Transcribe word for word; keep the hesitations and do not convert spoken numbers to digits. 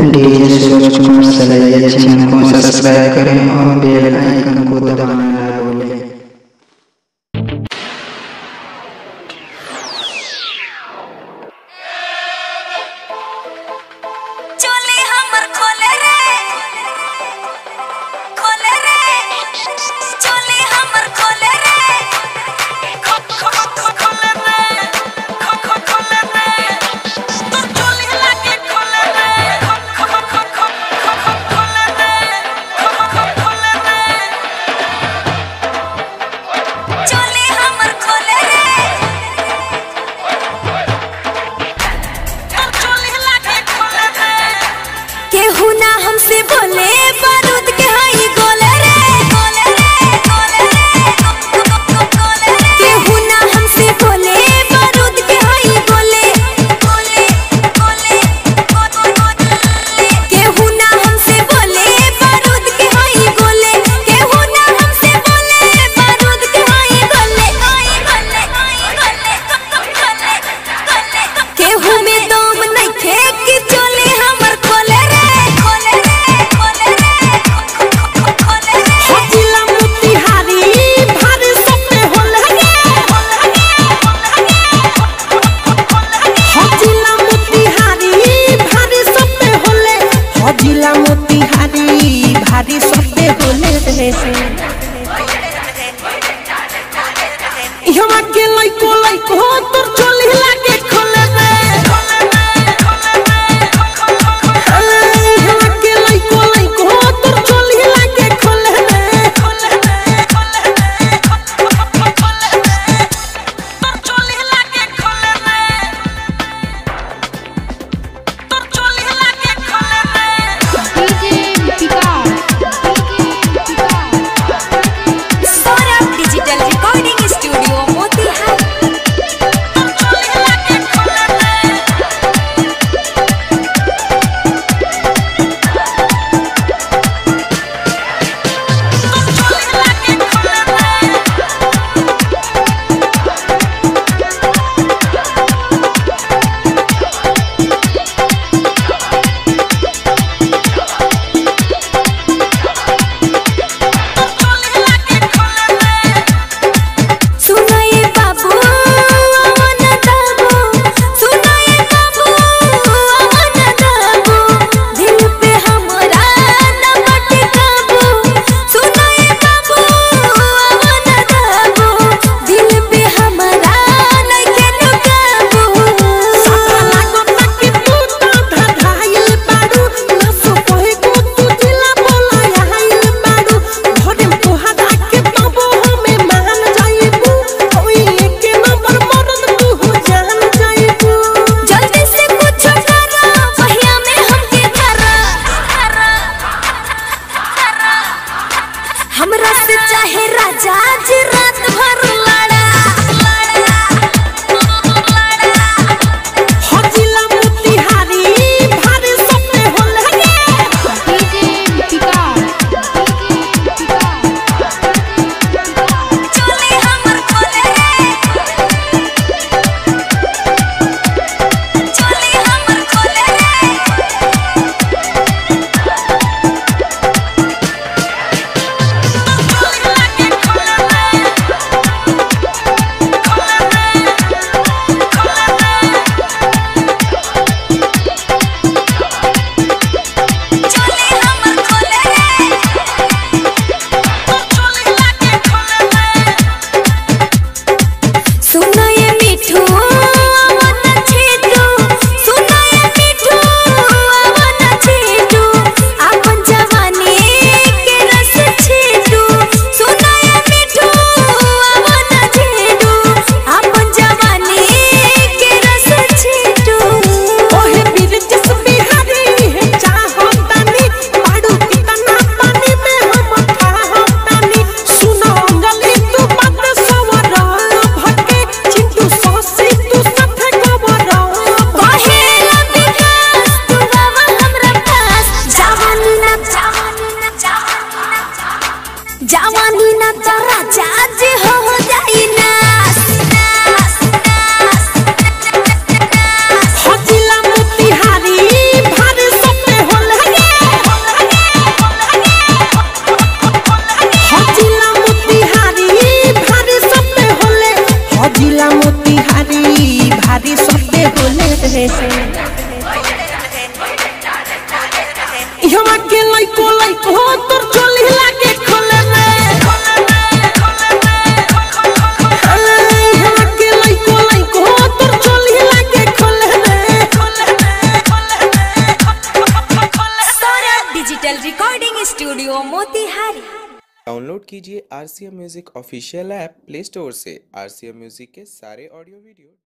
DJ Suraj Kumar सलैया channel को subscribe करें और बेल आइकन को दबाना ना भूलें। मोतिहारी भारी सबे होले रे हम के लइको लइको तोर चोली लागे खोले रे हम के लइको लइको तोर चोली लागे खोले रे Saurabh digital recording studio Motihari. Download कीजिए RCM music official app play store से। आरसीएम म्यूजिक के सारे ऑडियो वीडियो